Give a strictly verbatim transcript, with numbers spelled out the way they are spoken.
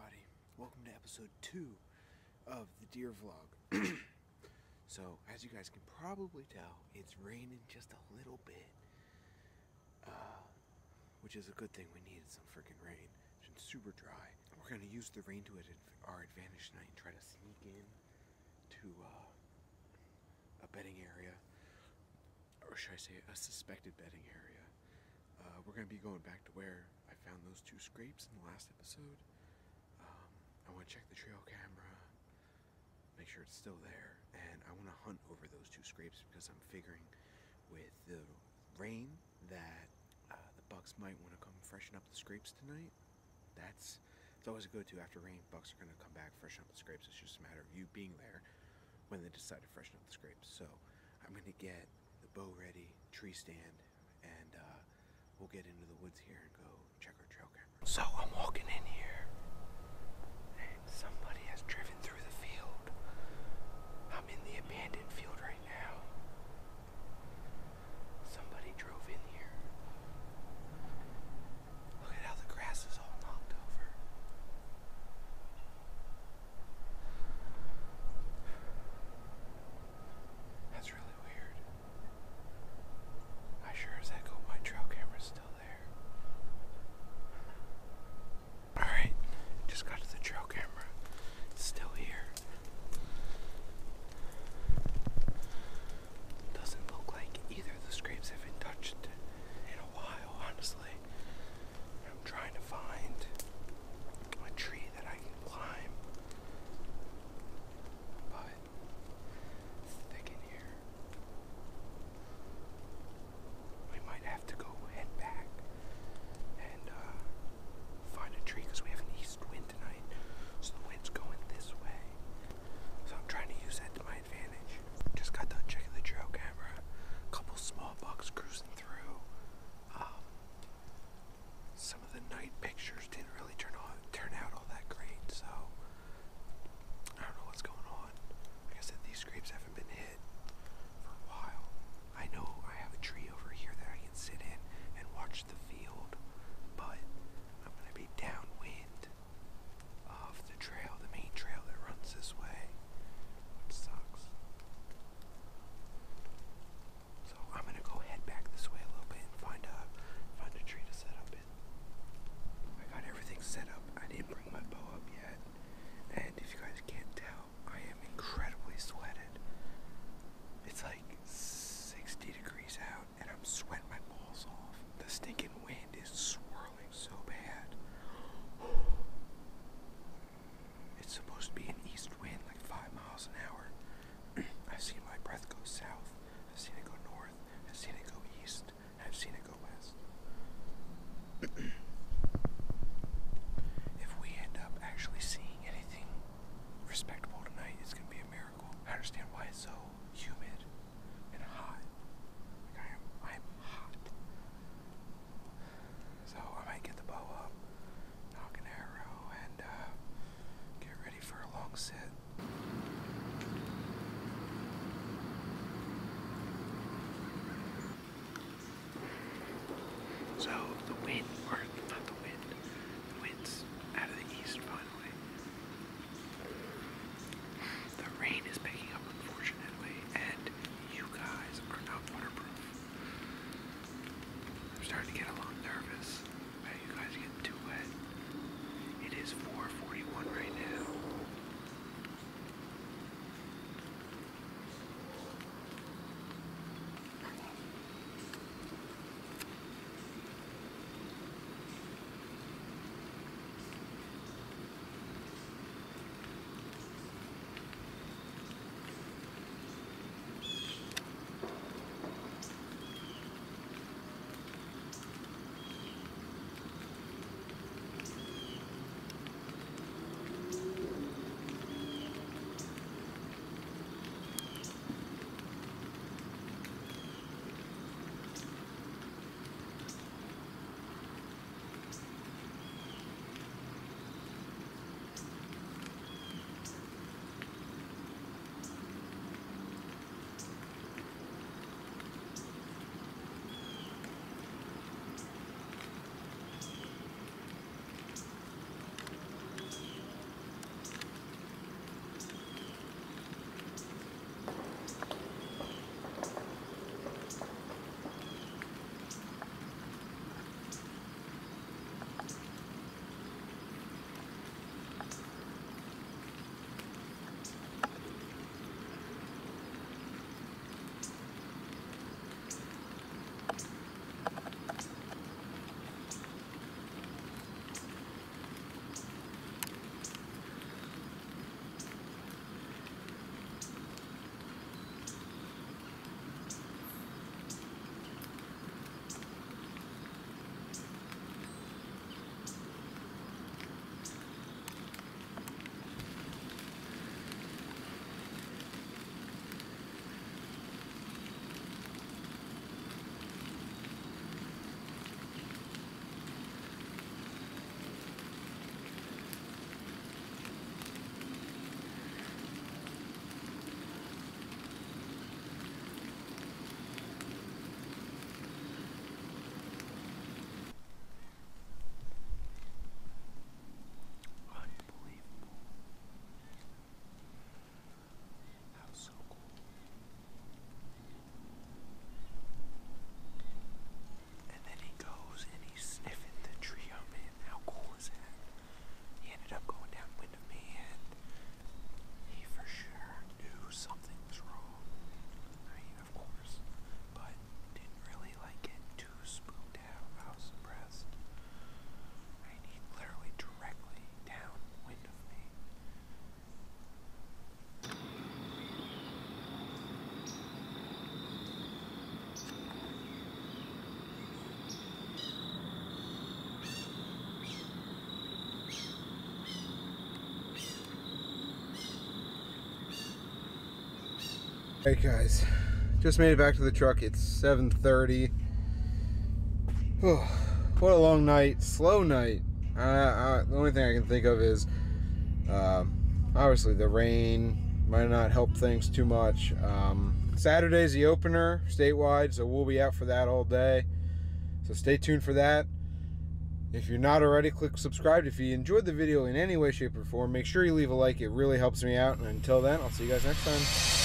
everybody. Welcome to episode two of the Deer Vlog. So, as you guys can probably tell, it's raining just a little bit. Uh, which is a good thing. We needed some freaking rain. It's been super dry. We're going to use the rain to our advantage tonight and try to sneak in to uh, a bedding area. Or should I say a suspected bedding area. Uh, we're going to be going back to where I found those two scrapes in the last episode. Um, I want to check the trail camera, make sure it's still there, and I want to hunt over those two scrapes because I'm figuring with the rain that uh, the bucks might want to come freshen up the scrapes tonight. That's it's always a go-to after rain. Bucks are going to come back, freshen up the scrapes. It's just a matter of you being there when they decide to freshen up the scrapes. So I'm going to get the bow ready, tree stand, and uh, we'll get into the woods here and go check our trail camera. So I'm walking in here, and somebody has driven through the field. I'm in the abandoned field right now. Somebody drove in here. Look at how the grass is all knocked over. That's really weird. I sure as heck hope my trail camera's still there. Alright, just got to the trail camera. It's still here. Doesn't look like either of the scrapes have been touched in a while, honestly. I'm trying to find a tree that I can climb. But it's thick in here. We might have to go head back and uh, find a tree because we have an east wind tonight. So the wind's going this way. So I'm trying to use that to my advantage. Just got done checking the trail camera. A couple small bucks cruising through. Um, some of the night pictures didn't really turn on, turn out all that great. So I don't know what's going on. Like I said, these scrapes haven't been hit for a while. I know I have a tree over here that I can sit in and watch the field, but I'm going to be downwind of the trail, the main trail that runs this way, which sucks. So I'm going to go head back this way a little bit and find a, find a tree to set up in. I got everything set up. I didn't bring my bow up yet, and if you guys can't tell, I am incredibly sweated. It's like sixty degrees out, and I'm sweating my balls off. The stinking wind is swirling so bad. It's supposed to be an east wind, like five miles an hour. I've seen my breath go south. I've seen it go north. I've seen it go east. And I've seen it go west. If we end up actually seeing anything respectable tonight, it's going to be a miracle. I understand why it's so humid and hot. Like I am, I am hot. So I might get the bow up, knock an arrow, and uh, get ready for a long sit. So the wind, or not the wind, the wind's out of the east finally. The rain is picking up, unfortunately, and you guys are not waterproof. I'm starting to get a little nervous about you guys getting too wet. It is four forty-one right now. Alright guys, just made it back to the truck. It's seven thirty. Oh, what a long night, slow night. Uh, uh, the only thing I can think of is uh, obviously the rain might not help things too much. Um, Saturday's the opener statewide, so we'll be out for that all day. So stay tuned for that. If you're not already, click subscribe. If you enjoyed the video in any way, shape, or form, make sure you leave a like. It really helps me out. And until then, I'll see you guys next time.